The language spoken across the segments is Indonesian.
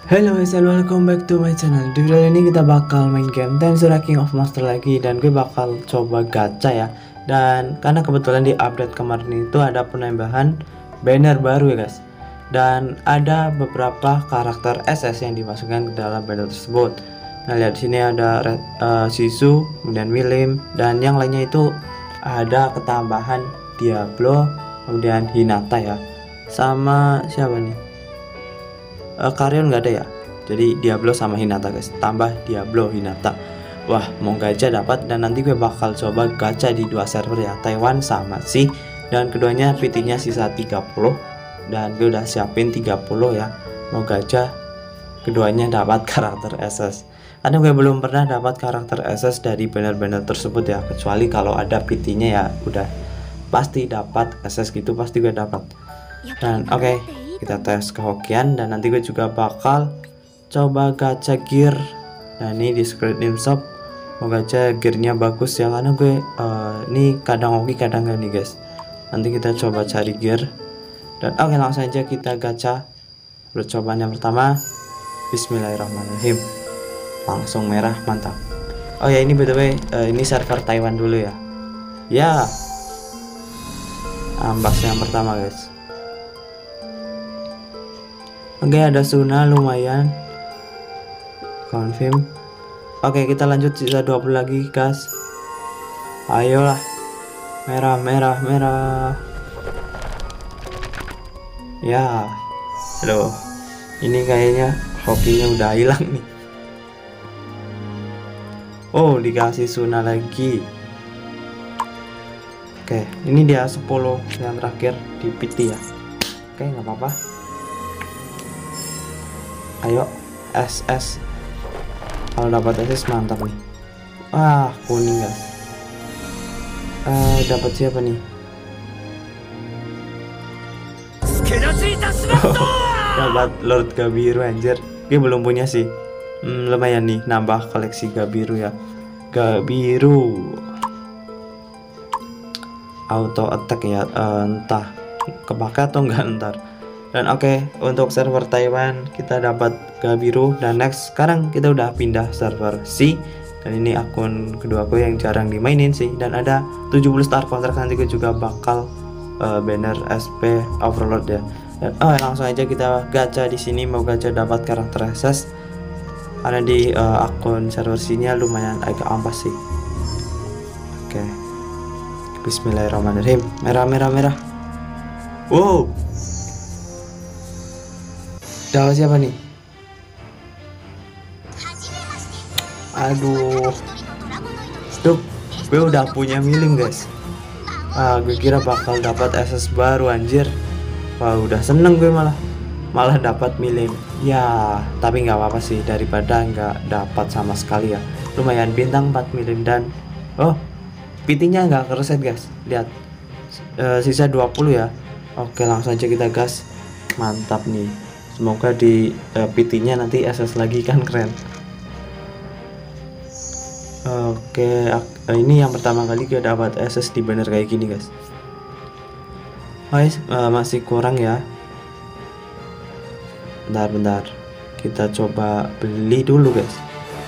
Halo guys, and welcome back to my channel. Di video ini kita bakal main game Tensura King of Monster lagi, dan gue bakal coba gacha ya. Dan karena kebetulan di update kemarin itu ada penambahan banner baru ya guys, dan ada beberapa karakter SS yang dimasukkan ke dalam banner tersebut. Nah, lihat di sini ada Sisu, kemudian William, dan yang lainnya itu ada ketambahan Diablo, kemudian Hinata ya, sama siapa nih? Karyon nggak ada ya, jadi Diablo sama Hinata guys, tambah Diablo Hinata. Wah, mau gacha dapat, dan nanti gue bakal coba gacha di dua server ya, Taiwan sama Si, dan keduanya PT-nya sisa 30, dan gue udah siapin 30 ya, mau gacha keduanya dapat karakter SS. Karena gue belum pernah dapat karakter SS dari banner-banner tersebut ya, kecuali kalau ada PT-nya ya udah pasti dapat SS gitu, pasti gue dapat. Dan oke, kita tes kehokian, dan nanti gue juga bakal coba gacha gear. Nah, ini di Secret Name Shop mau gacha gearnya bagus ya, karena gue ini kadang hoki kadang gak nih guys. Nanti kita coba cari gear, dan oke, langsung aja kita gacha. Percobaan yang pertama, bismillahirrahmanirrahim, langsung merah, mantap. Oh ya, ini btw ini server Taiwan dulu ya. Ya, ambas yang pertama guys. Oke, ada Suna, lumayan. Confirm. Oke, kita lanjut, sisa 20 lagi guys. Ayolah. Merah, merah, merah. Ya. Loh, ini kayaknya hokinya udah hilang nih. Oh, dikasih Suna lagi. Oke, ini dia 10 yang terakhir di PT ya. Oke, nggak apa-apa. Ayo, SS. Kalau dapat SS mantap nih. Wah, kuning guys. Dapat siapa nih? Dapat Lord Gabiru anjir. Gue belum punya sih. Lumayan nih, nambah koleksi Gabiru ya. Gabiru auto attack ya, entah kepake atau enggak ntar. Dan oke, untuk server Taiwan kita dapat Gabiru, dan next sekarang kita udah pindah server Si, dan ini akun keduaku yang jarang dimainin sih, dan ada 70 star kontrak. Nanti gue juga bakal banner SP Overlord ya. Dan langsung aja kita gacha di sini, mau gacha dapat karakter SS, karena di akun server sini lumayan agak ampas sih. Oke, bismillahirrahmanirrahim, merah, merah, merah. Wow, dapat siapa nih? Aduh, stop, gue udah punya milim guys. Gue kira bakal dapat SS baru anjir. Wah, udah seneng gue malah dapat milim ya. Tapi nggak apa-apa sih, daripada nggak dapat sama sekali ya. Lumayan, bintang 4 milim, dan PT-nya nggak kereset guys. Lihat, sisa 20 ya. Oke, langsung aja kita gas. Mantap nih. Semoga di PT-nya nanti SS lagi, kan keren. Oke, ini yang pertama kali gue dapat SS di banner kayak gini guys. Guys, masih kurang ya. Bentar, kita coba beli dulu guys.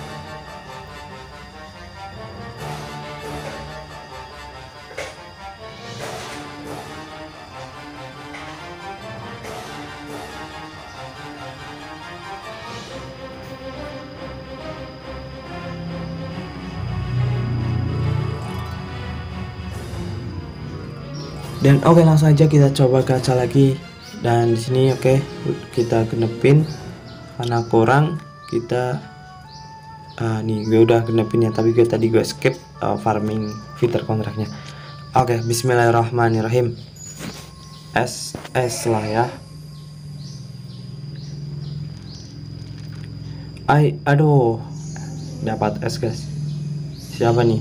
Dan oke, langsung aja kita coba gacha lagi. Dan di sini oke, kita genepin, karena kurang kita nih gue udah genepin ya, tapi gue tadi skip farming fitur kontraknya. Oke, bismillahirrahmanirrahim. SS lah ya. Aduh, dapat S guys. Siapa nih?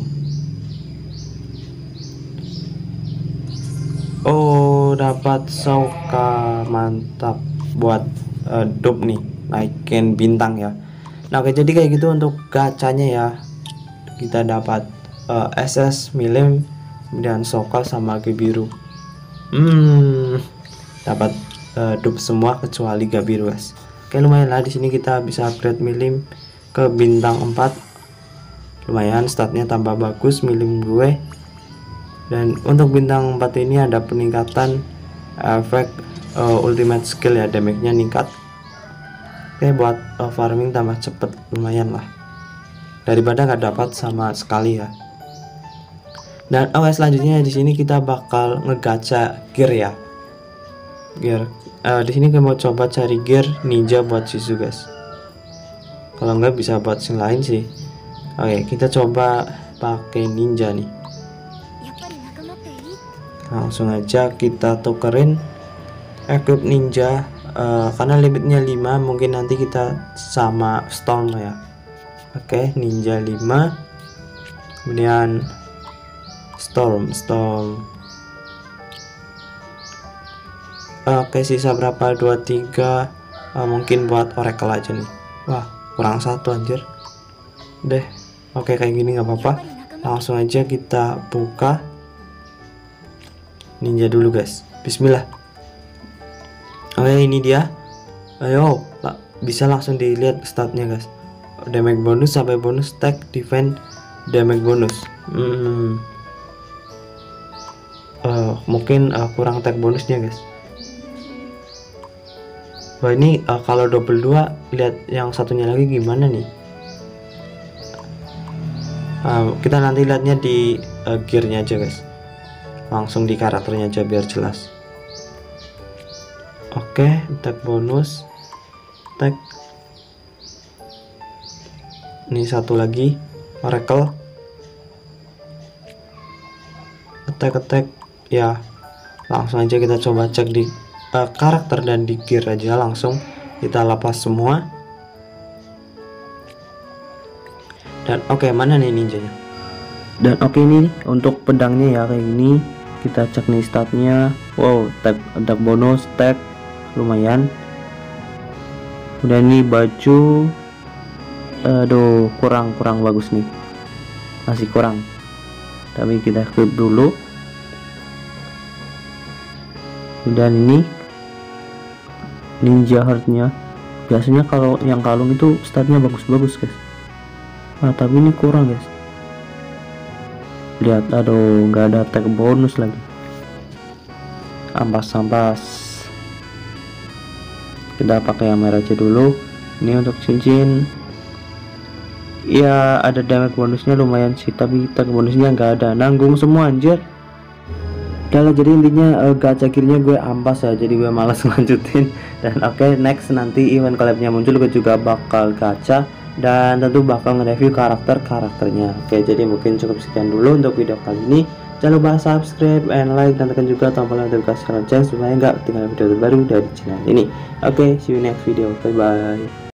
Oh, dapat Soka, mantap, buat dup nih, naikin bintang ya. Nah, oke, jadi kayak gitu untuk gacanya ya. Kita dapat SS, milim, kemudian Soka sama Gabiru. Dapat dup semua kecuali Gabiru guys. Oke, lumayan lah. Di sini kita bisa upgrade milim ke bintang 4. Lumayan, statnya tambah bagus milim gue. Dan untuk bintang 4 ini ada peningkatan efek ultimate skill ya, damage-nya ningkat. Oke, buat farming tambah cepet, lumayan lah daripada nggak dapat sama sekali ya. Dan oke, selanjutnya di sini kita bakal ngegacha gear ya. Gear di sini kita mau coba cari gear ninja buat Shizu guys. Kalau nggak bisa buat yang lain sih. Oke, kita coba pakai ninja nih. Langsung aja kita tukerin equip ninja, karena limitnya 5, mungkin nanti kita sama storm ya. Oke, ninja 5, kemudian storm. Oke, sisa berapa? 2, 3, mungkin buat oracle aja nih. Wah, kurang 1 anjir deh. Oke, kayak gini nggak apa-apa. Langsung aja kita buka ninja dulu guys. Bismillah. Oke, ini dia. Ayo, bisa langsung dilihat statnya guys. Damage bonus sampai bonus stack defense damage bonus. Mungkin kurang tag bonusnya guys. Wah, ini kalau double 2, lihat yang satunya lagi gimana nih. Kita nanti lihatnya di gearnya aja guys, langsung di karakternya aja biar jelas. Oke, tag bonus, tag. Ini satu lagi oracle, attack ya. Langsung aja kita coba cek di karakter dan di gear aja, langsung kita lepas semua. Dan oke, mana nih ninjanya? Dan oke, ini untuk pedangnya ya kayak gini. Kita cek nih statnya. Wow, tag bonus, tag lumayan. Udah, ini baju, aduh kurang bagus nih, masih kurang, tapi kita equip dulu. Dan ini ninja heartnya, biasanya kalau yang kalung itu statnya bagus guys. Nah, tapi ini kurang guys. Lihat, aduh nggak ada tag bonus lagi. Ampas. Kita pakai yang merah aja dulu. Ini untuk cincin ya, ada damage bonusnya lumayan sih, tapi tag bonusnya nggak ada, nanggung semua anjir. Kalau jadi intinya gacha gearnya gue ampas ya, jadi gue malas lanjutin. Dan oke, next nanti event collabnya muncul, gue juga bakal gacha dan tentu bakal nge-review karakternya. Oke, jadi mungkin cukup sekian dulu untuk video kali ini. Jangan lupa subscribe and like, dan tekan juga tombol notifikasi lonceng supaya nggak ketinggalan video terbaru dari channel ini. Oke, see you next video. Bye bye.